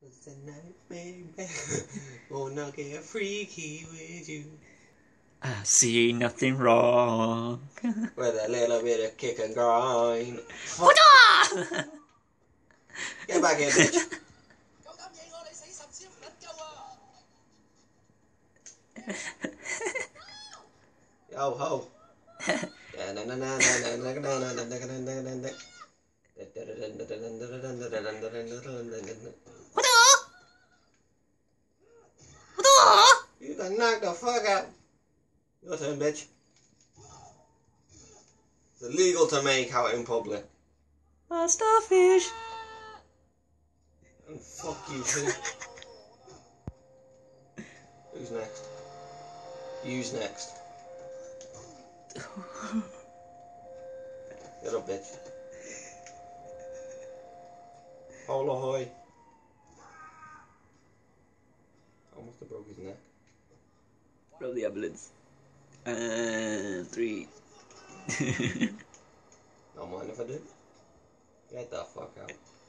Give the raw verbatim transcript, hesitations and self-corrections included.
It's a night, baby. Wanna get freaky with you. I see nothing wrong with a little bit of kick and grind. Get back here, bitch. Yo ho. You can knock the fuck out. Your turn, bitch. It's illegal to make out in public. A starfish. And fuck you too. Who's next? You's next. Get up, bitch. Hola hoy. Almost have broke his neck. Roll the ambulance. And three. Don't mind if I do. Get the fuck out.